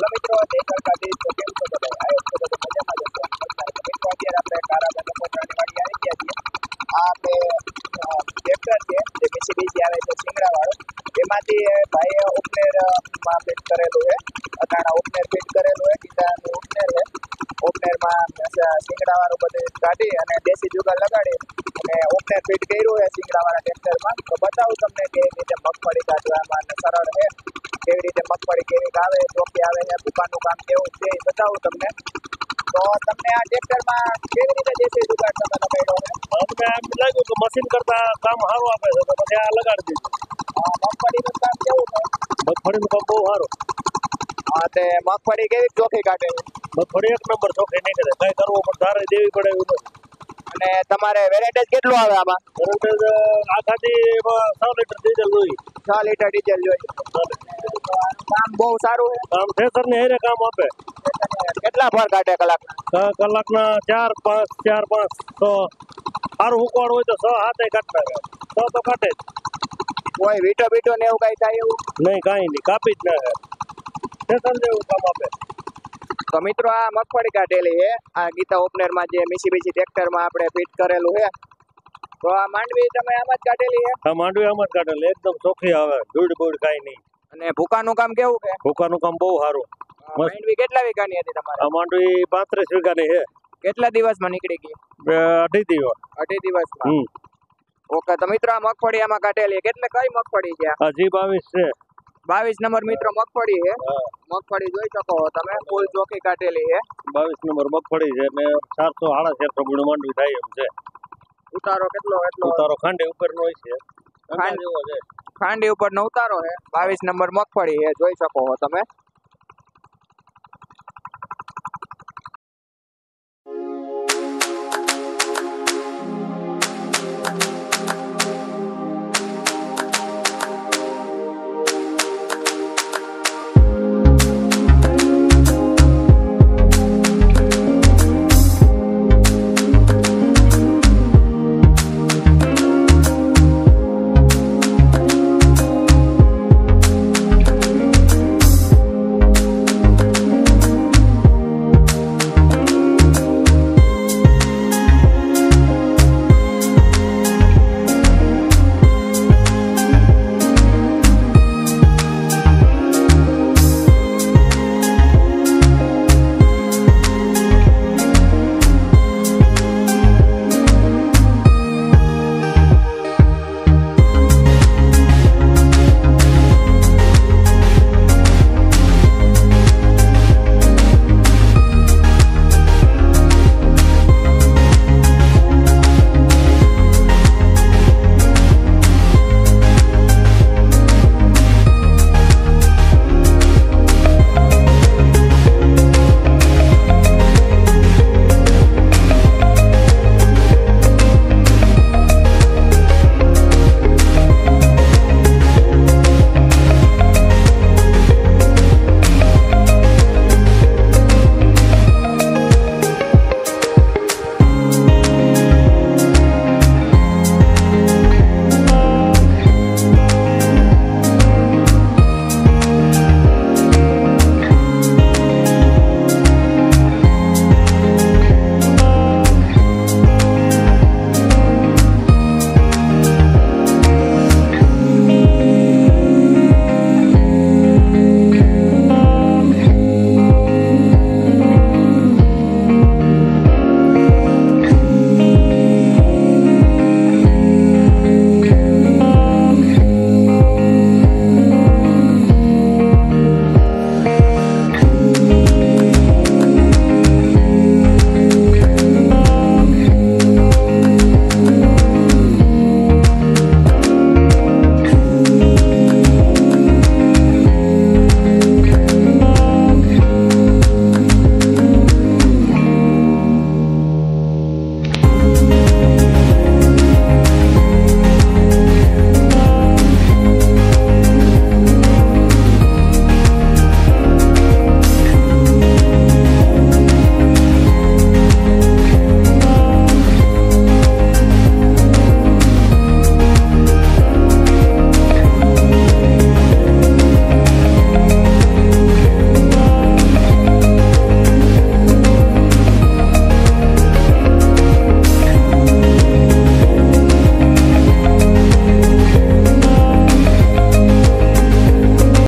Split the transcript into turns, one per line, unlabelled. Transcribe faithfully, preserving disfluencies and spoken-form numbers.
બોલો મિત્રો, જય દ્વારકાધીશ. તો કેમ છો બધા? આયો છો બધા મજામાં જ હશો. મિત્રો અત્યારે આપણે કારામાં નકોટરાની વાડી આવી ગયા છીએ. આ આપણે ટ્રેક્ટર છે જે મિસીબીસી આવે છે સિંગડાવાળું, એમાંથી ભાઈએ ઓપનરમાં ફિટ કરેલું છે. અટાણા ઓપનર ફિટ કરેલું છે, ગીતાનું ઓપનર છે. ઓપનરમાં સિંગડાવાળું બધું કાઢી અને દેશી જુગાડ લગાડી અને ઓપનર ફિટ કર્યું છે સિંગડાવાળા ટ્રેક્ટરમાં. તો બતાવું તમને કે રીતે મગફળી કાઢવામાં સરળ છે, કેવી રીતે મગફળી કેવી આવે, ચોખ્ખી આવે છે, ભૂકાનું કામ કેવું છે એ બતાવું તમને. તો તમને આ ટ્રેક્ટરમાં કેવી રીતે દેશી જુગાડ તમે લગાડ્યો છે?
અમને એમ લાગ્યું કે મશીન કરતા કામ સારું આપે છે, તો પછી આ લગાડી દીધું.
મગફળીનું કામ કેવું છે?
મગફળીનું કામ બહુ સારું.
હા, તે મગફળી કેવી ચોખ્ખી કાઢે છે?
મગફળી એક નંબર ચોખ્ખી નહીં કરે, કઈ કરવો પણ ધારે દેવી પડે એવું નથી.
અને તમારે વેરેટેજ કેટલું આવે આમાં?
વેરેટેજ આખાથી છ લીટર ડીઝલ જોઈએ.
છ લીટર ડીઝલ જોઈએ. કામ બહુ સારું છે.
કામ થ્રેસર ને હેરે કામ આપે.
કેટલા ફર કાઢે કલાકના?
કલાકના ચાર પાંચ ચાર પાંચ છ. સારું હુકવાડ હોય તો છ હાથે કાઢતા રહે. છ તો કાઢે જ.
કોઈ વીટો બીટો ને એવું કઈ થાય એવું?
નહીં, કાંઈ નહીં, કાપી જ ના થ્રેસર જેવું કામ આપે.
તો મિત્રો આ મગફળી કાઢેલી છે આ ગીતા ઓપનરમાં જે મિસીબીસી ટ્રેક્ટરમાં આપણે ફિટ કરેલું છે. તો આ માંડવી તમે આમ જ કાઢેલી છે?
હા, માંડવી આમ જ કાઢેલી, એકદમ ચોખ્ખી આવે, ધૂળ બૂળ કાંઈ નહીં.
અને ભૂકાનું કામ કેવું છે?
ભૂકાનું કામ બહુ સારું.
માંડવી કેટલા વીઘાની હતી તમારે?
આ માંડવી પાંત્રીસ વીઘાની છે.
કેટલા દિવસમાં નીકળી ગઈ?
અઢી દિવસ.
અઢી દિવસમાં. ઓકે, તો મિત્રો આ મગફળી આમાં કાઢેલી કેટલે કઈ મગફળી છે?
હજી બાવીસ છે.
બાવીસ નંબર મિત્રો મગફળી છે. મગફળી જોઈ શકો તમે, ફૂલ ચોખ્ખી કાઢેલી છે.
બાવીસ નંબર મગફળી છે ને ચારસો સાડા ચારસો ગુણ માંડવી થાય એમ છે.
ઉતારો કેટલો એટલો?
ઉતારો ખાંડી ઉપર નો હોય છે.
ખાંડી ઉપર નો ઉતારો છે. બાવીસ નંબર મગફળી છે, જોઈ શકો છો તમે.